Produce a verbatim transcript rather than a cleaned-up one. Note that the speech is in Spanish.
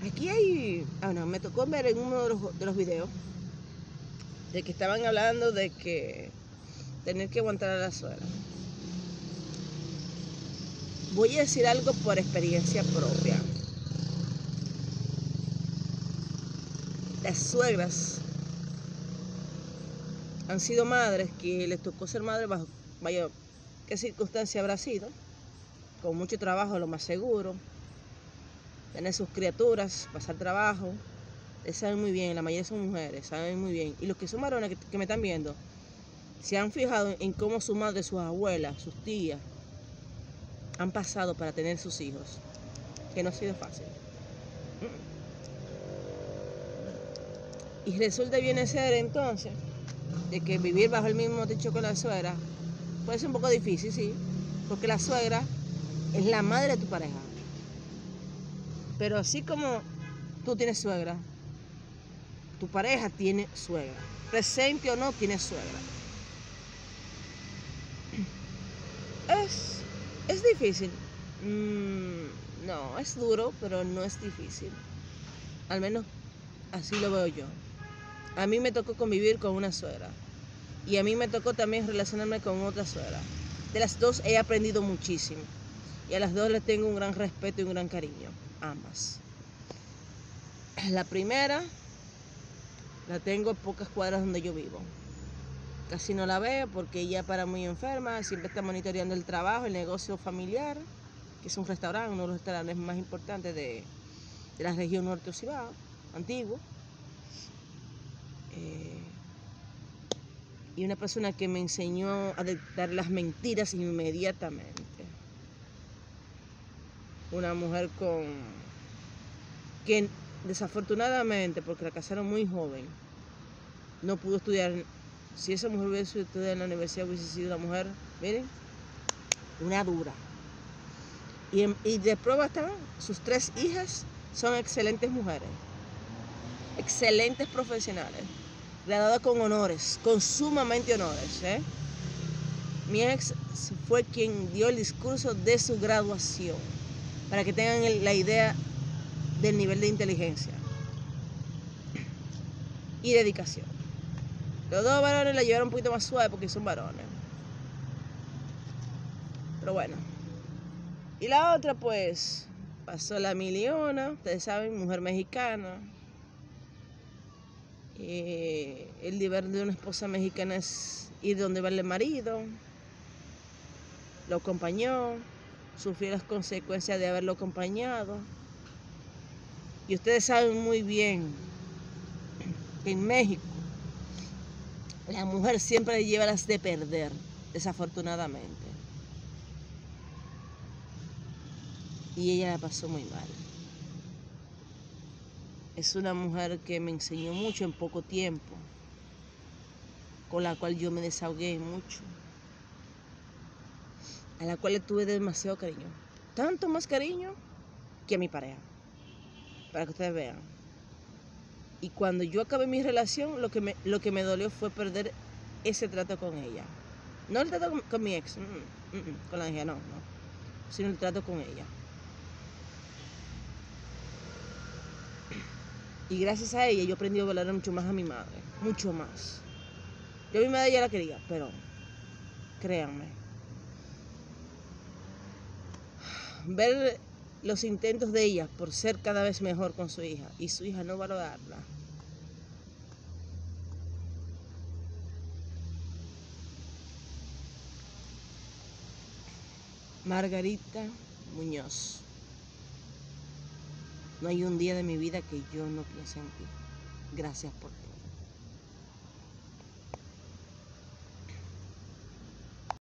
Aquí hay, ah no, me tocó ver en uno de los, de los videos de que estaban hablando de que tener que aguantar a la suegra. Voy a decir algo por experiencia propia. Las suegras han sido madres que les tocó ser madres bajo, vaya, qué circunstancia habrá sido, con mucho trabajo, lo más seguro, tener sus criaturas, pasar trabajo. Ustedes saben muy bien, la mayoría son mujeres, saben muy bien. Y los que son varones que, que me están viendo, se han fijado en cómo su madre, sus abuelas, sus tías, han pasado para tener sus hijos, que no ha sido fácil. Y resulta viene ser entonces de que vivir bajo el mismo techo con la suegra puede ser un poco difícil, sí, porque la suegra es la madre de tu pareja. Pero así como tú tienes suegra, tu pareja tiene suegra, presente o no, tiene suegra. Es, es difícil. Mm, no, es duro, pero no es difícil. Al menos así lo veo yo. A mí me tocó convivir con una suegra. Y a mí me tocó también relacionarme con otra suegra. De las dos he aprendido muchísimo. Y a las dos les tengo un gran respeto y un gran cariño. Ambas. La primera la tengo a pocas cuadras donde yo vivo. Casi no la veo porque ella para muy enferma. Siempre está monitoreando el trabajo, el negocio familiar, que es un restaurante, uno de los restaurantes más importantes de, de la región norte Cibao, antiguo. Eh, y una persona que me enseñó a detectar las mentiras inmediatamente. Una mujer con que desafortunadamente, porque la casaron muy joven, no pudo estudiar. Si esa mujer hubiese estudiado en la universidad, hubiese sido una mujer, miren, una dura. Y, en, y de prueba están, sus tres hijas son excelentes mujeres, excelentes profesionales, graduadas con honores, con sumamente honores. ¿eh? Mi ex fue quien dio el discurso de su graduación, para que tengan la idea del nivel de inteligencia y dedicación. Los dos varones la llevaron un poquito más suave porque son varones. Pero bueno. Y la otra, pues, pasó la miliona, ustedes saben, mujer mexicana. Eh, el deber de una esposa mexicana es ir donde va el marido. Lo acompañó, sufrió las consecuencias de haberlo acompañado. Y ustedes saben muy bien que en México la mujer siempre lleva las de perder, desafortunadamente. Y ella la pasó muy mal. Es una mujer que me enseñó mucho en poco tiempo, con la cual yo me desahogué mucho, a la cual le tuve demasiado cariño. Tanto más cariño que a mi pareja, para que ustedes vean. Y cuando yo acabé mi relación, lo que me, lo que me dolió fue perder ese trato con ella. No el trato con, con mi ex, mm, mm, mm, con la hija, no, no, sino el trato con ella. Y gracias a ella yo aprendí a valorar mucho más a mi madre, mucho más. Yo a mi madre ya la quería, pero créanme, ver los intentos de ella por ser cada vez mejor con su hija y su hija no valorarla. Margarita Muñoz. No hay un día de mi vida que yo no piense en ti. Gracias por todo.